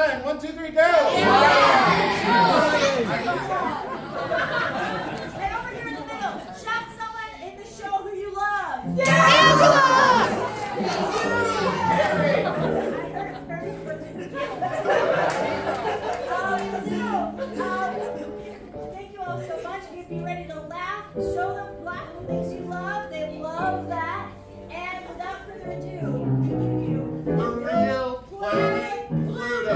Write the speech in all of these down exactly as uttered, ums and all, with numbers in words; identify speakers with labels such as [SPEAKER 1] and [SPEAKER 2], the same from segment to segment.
[SPEAKER 1] nine. One, two, three, go!
[SPEAKER 2] And over here in the middle, shout someone in the show who you love.
[SPEAKER 3] Angela!
[SPEAKER 2] Thank you all so much. If you're ready to laugh, show them laugh at things you love. They love that. And without further ado,
[SPEAKER 1] The Real Planet Pluto!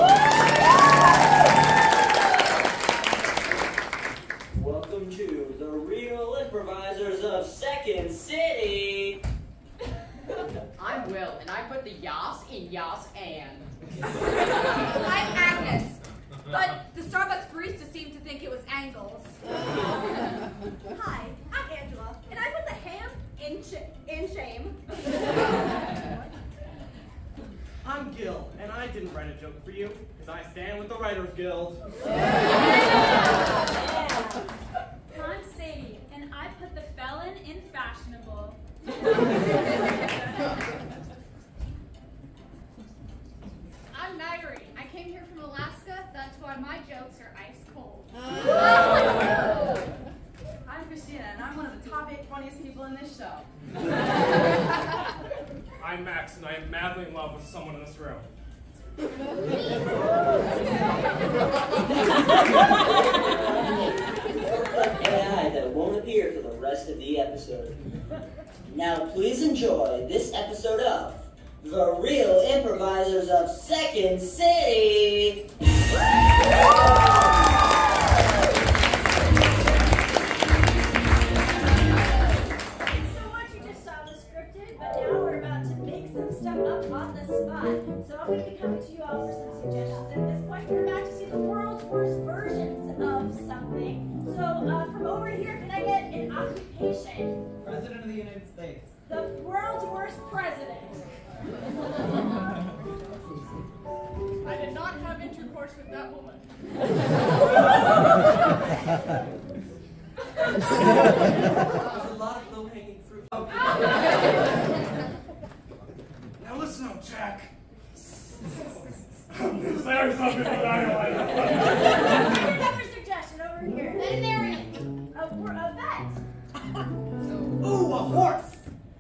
[SPEAKER 4] Welcome to the Real Improvisers of Second City.
[SPEAKER 5] I'm Will, and I put the yas in yas and.
[SPEAKER 3] I'm Agnes, but the Starbucks barista seemed to think it was angles.
[SPEAKER 2] hi, I'm Angela, and I put the ham in, sh in shame.
[SPEAKER 6] I'm Gil, and I didn't write a joke for you, because I stand with the Writers Guild.
[SPEAKER 7] I'm Sadie, and I put the felon in fashionable.
[SPEAKER 8] I'm Marguerite. I came here from Alaska. That's why my jokes are ice cold.
[SPEAKER 9] I'm Christina, and I'm one of the top eight funniest people in this show.
[SPEAKER 6] I'm Max, and I am madly in love with someone in this room.
[SPEAKER 4] A I that won't appear for the rest of the episode. Now please enjoy this episode of The Real Improvisers of Second City.
[SPEAKER 2] So what you just saw was scripted, but now we're about to make some stuff up on the spot. So I'm going to be coming to you all for some suggestions. At this point, we're about to see the world's worst versions of something. So uh, from over here, can I get an occupation?
[SPEAKER 10] President of the United States.
[SPEAKER 2] The world's worst president.
[SPEAKER 8] I did not have intercourse with that woman.
[SPEAKER 6] There's a lot of low-hanging fruit. Now listen up, Jack. There's something that I don't like.
[SPEAKER 2] Another suggestion over here.
[SPEAKER 8] Veterinarian.
[SPEAKER 2] A, a vet.
[SPEAKER 6] Ooh, a horse!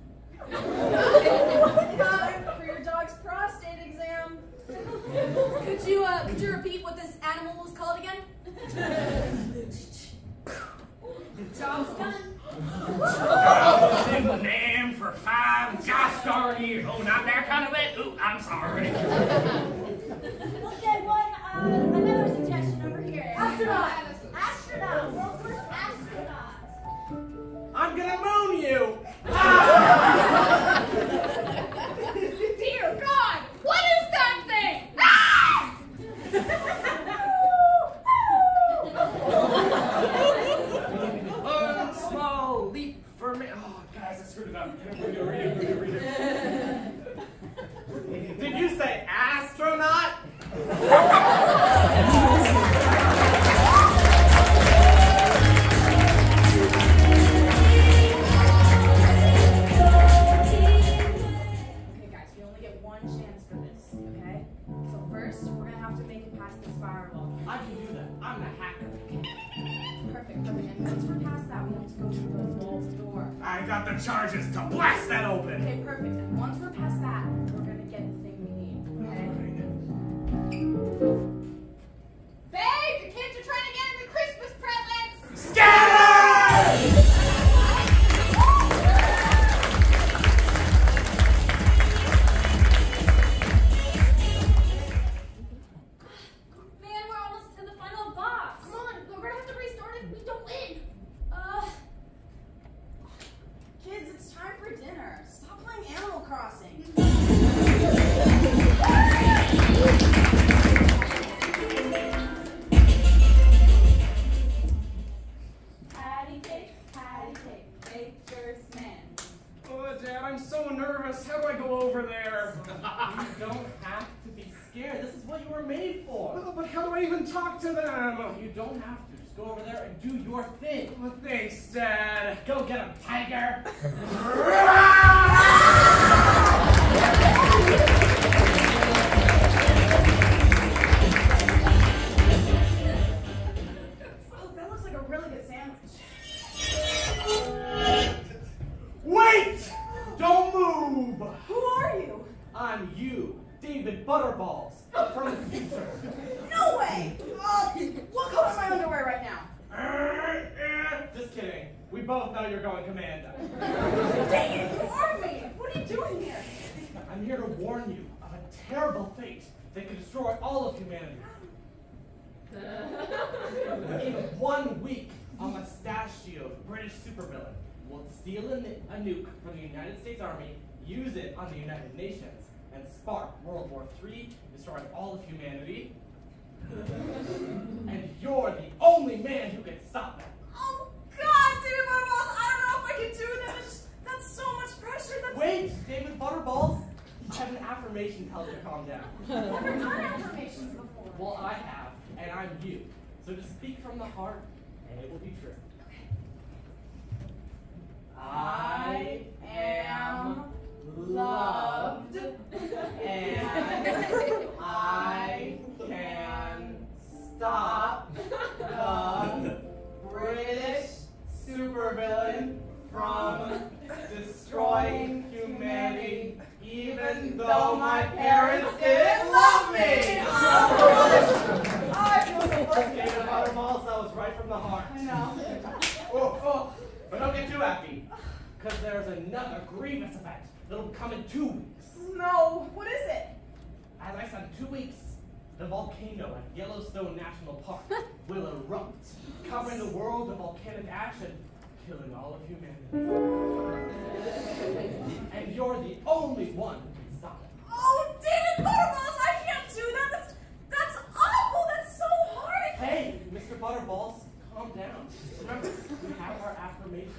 [SPEAKER 9] Time for your dog's prostate exam. Could you, uh, could you repeat what this animal was called again?
[SPEAKER 2] Job's done.
[SPEAKER 6] Single name for five, gosh darn you. Oh, not that kind of vet. Ooh, I'm sorry.
[SPEAKER 2] Let's get one, uh, another suggestion over here.
[SPEAKER 9] Astronaut.
[SPEAKER 2] Astronaut. World's worst astronaut.
[SPEAKER 6] I'm gonna moon you.
[SPEAKER 8] Dear God, what is that thing? Ah!
[SPEAKER 6] One small leap for me. Oh, guys, I screwed it up. Read it, read it, read it, read it. Did you say astronaut?
[SPEAKER 9] Okay, guys, we only get one chance for this, okay? So first, we're gonna have to make it past this firewall.
[SPEAKER 6] I can do that. I'm the hacker.
[SPEAKER 9] Perfect, perfect. And once we're past that, we have to go through the vault door.
[SPEAKER 6] I got the charges to blast that open.
[SPEAKER 9] Okay, perfect. And once we're past that, we're gonna get the thing we need, okay?
[SPEAKER 8] Babe, the kids are trying to get in the Christmas presents.
[SPEAKER 6] Scatter!
[SPEAKER 2] Man, we're almost to the final box.
[SPEAKER 3] Come on, we're gonna have to restart if we don't win.
[SPEAKER 2] Uh,
[SPEAKER 9] Kids, it's time for dinner. Stop playing Animal Crossing.
[SPEAKER 2] patty cake, patty cake, nature's man.
[SPEAKER 6] Oh, Dad, I'm so nervous. How do I go over there? You don't have to be scared. This is what you were made for. Oh, but how do I even talk to them? You don't have to. Just go over there and do your thing. Well, thanks, Dad. Go get him, tiger. both know you're going commando.
[SPEAKER 9] Dang it, you are me! What are you doing here?
[SPEAKER 6] I'm here to warn you of a terrible fate that could destroy all of humanity. In one week, a mustachioed British supervillain will steal a, a nuke from the United States Army, use it on the United Nations, and spark World War Three, destroying all of humanity. And you're the only man who can stop that.
[SPEAKER 9] Oh God, David Butterballs! I don't know if I can do that. It's, that's so much pressure. That's
[SPEAKER 6] Wait, David Butterballs! You have an affirmation tells you to calm down.
[SPEAKER 9] I've never done affirmations before.
[SPEAKER 6] Well, I have, and I'm you. So just speak from the heart, and it will be true. I am loved, and I can stop the British supervillain from destroying humanity, even though my parents didn't love me! I feel so frustrated about them all, so it's right from the heart.
[SPEAKER 9] I know.
[SPEAKER 6] Oh, oh, but don't get too happy, because there's another grievous event that'll come in two weeks.
[SPEAKER 9] No, what is it?
[SPEAKER 6] As I said, in two weeks, the volcano at Yellowstone National Park will erupt, covering the world with volcanic ash and killing all of humanity. And you're the only one who can stop it.
[SPEAKER 9] Oh, David Butterballs, I can't do that. That's, that's awful. That's so hard.
[SPEAKER 6] Hey, Mister Butterballs, calm down. Remember, we have our affirmations.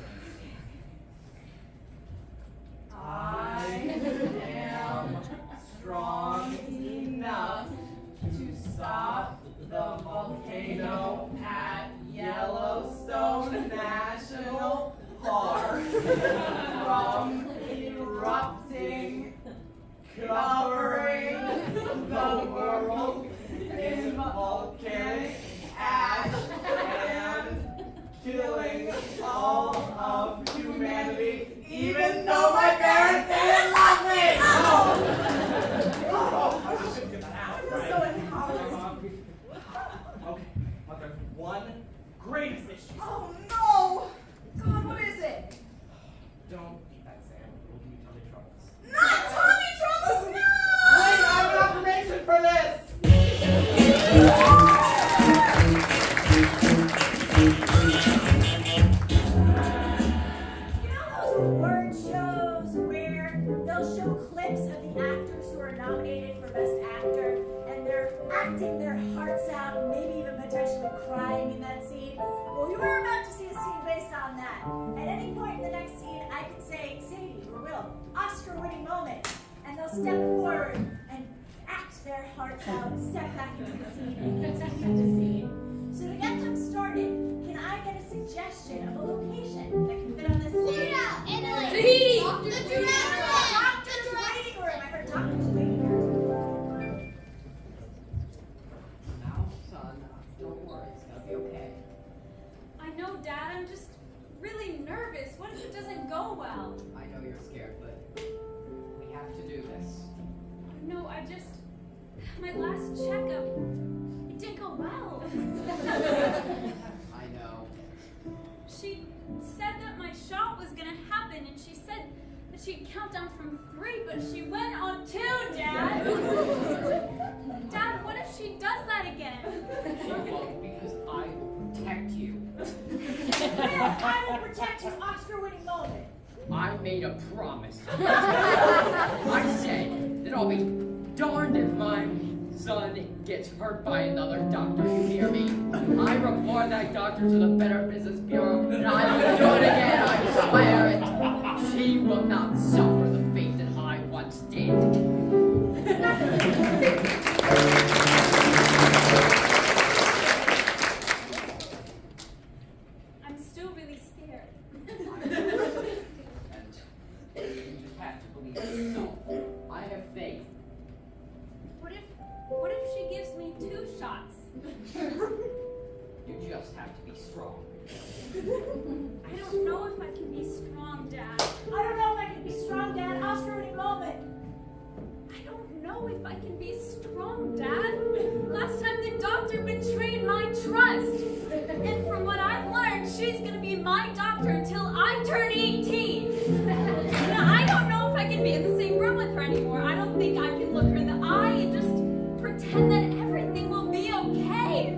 [SPEAKER 6] I am strong enough to stop the volcano at Yellowstone National Park from erupting, covering the world in volcanic ash and killing all of humanity, even though my parents didn't love me! Oh! Oh, I just shouldn't get that out, right?
[SPEAKER 9] So empowering.
[SPEAKER 6] Okay, but there's one greatest issue.
[SPEAKER 9] Oh no! God, what is it?
[SPEAKER 6] Don't eat that, Sam. It will give you tummy troubles.
[SPEAKER 9] Not Tommy Troubles, no!
[SPEAKER 6] Wait, I have an affirmation for this!
[SPEAKER 2] You know those award shows where they'll show clips of the actors who are nominated for Best Actor, and they're acting their hearts out, maybe even potentially crying in that scene? Well, you are about to see a scene based on that. At any point in the next scene, I could say, Sadie or Will, Oscar-winning moment, and they'll step forward and act their hearts out, step back into the scene, and continue the scene. So to get them started, can I get a suggestion of a location that can fit on this scene?
[SPEAKER 8] Italy!
[SPEAKER 3] Tahiti!
[SPEAKER 8] The Jurassic
[SPEAKER 2] Doctor's waiting room. I heard doctor's waiting room.
[SPEAKER 5] Now, son, don't worry. It's gonna be okay.
[SPEAKER 7] I know, Dad. I'm just really nervous. What if it doesn't go well?
[SPEAKER 5] I know you're scared, but we have to do this.
[SPEAKER 7] No, I just... My last checkup, it didn't go well.
[SPEAKER 5] I know.
[SPEAKER 7] She said that my shot was gonna happen, and she said that she'd count down from three, but she went on two, Dad. Dad, what if she does that again?
[SPEAKER 5] She won't, because I will protect you.
[SPEAKER 2] I will protect his Oscar-winning moment.
[SPEAKER 5] I made a promise. I said that I'll be darned if my son gets hurt by another doctor. You hear me? I report that doctor to the Better Business Bureau, and I will do it again. I swear it. She will not suffer the fate that I once did.
[SPEAKER 7] I'm still really scared.
[SPEAKER 5] And you just have to believe in yourself. I have faith.
[SPEAKER 7] What if, what if she gives me two shots?
[SPEAKER 5] You just have to be strong.
[SPEAKER 7] I don't know if I can be strong, Dad.
[SPEAKER 2] I don't know if I can be strong, Dad. Oscar-winning moment.
[SPEAKER 7] I don't know if I can be strong, Dad. Last time the doctor betrayed my trust. And from what I've learned, she's gonna be my doctor until can be in the same room with her anymore. I don't think I can look her in the eye and just pretend that everything will be okay.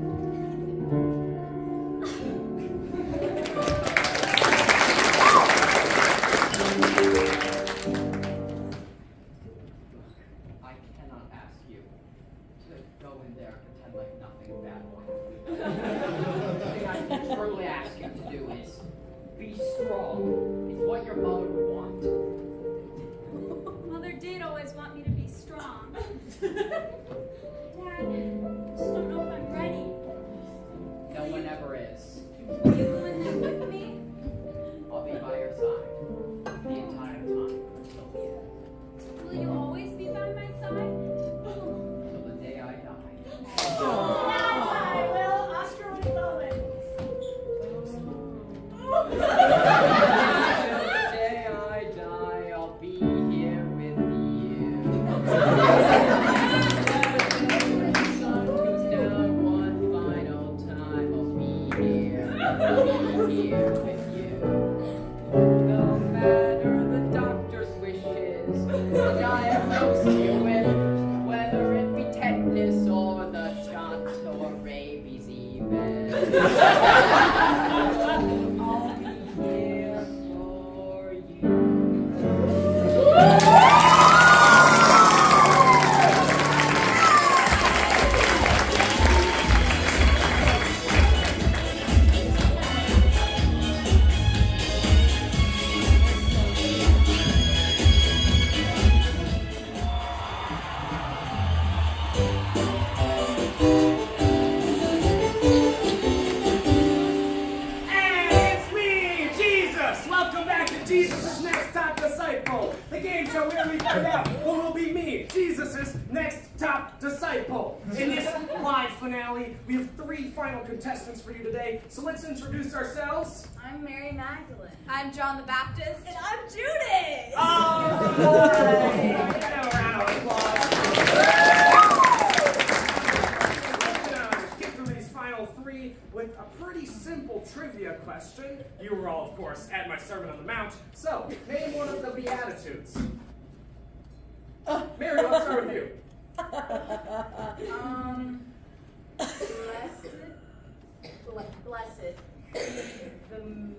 [SPEAKER 5] I cannot ask you to go in there and pretend like nothing bad will happen. The thing I can truly ask you to do is be strong. It's what your mother would want.
[SPEAKER 7] Mother did always want me to be strong. Dad, I just don't know if I'm ready.
[SPEAKER 5] No one ever is.
[SPEAKER 7] Will you go in there with me?
[SPEAKER 5] I'll be by your side the entire time.
[SPEAKER 7] Will you always be by my side?
[SPEAKER 5] Till the day I die.
[SPEAKER 2] Dad, I will. Oscar, what are you going?
[SPEAKER 5] Till the day I die, I'll be here with you. When the sun goes down one final time, I'll be here. I'll be here with you. No matter the doctor's wishes, the diagnose you with, whether it be tetanus or the shot or rabies even. I'll be here for you.
[SPEAKER 6] Hey, it's me, Jesus! Welcome back to Jesus' Next Top Disciple, the game show where we find out who will be me, Jesus' next top disciple. In this live finale, we have three final contestants for you today, so let's introduce ourselves.
[SPEAKER 9] I'm Mary Magdalene.
[SPEAKER 3] I'm John the Baptist.
[SPEAKER 2] And I'm Judy.
[SPEAKER 6] Oh! Give them a round of applause. We're gonna skip through these final three with a pretty simple trivia question. You were all, of course, at my Sermon on the Mount, so name one of the Beatitudes. Mary, let's start with you.
[SPEAKER 9] Um, blessed, ble- blessed be the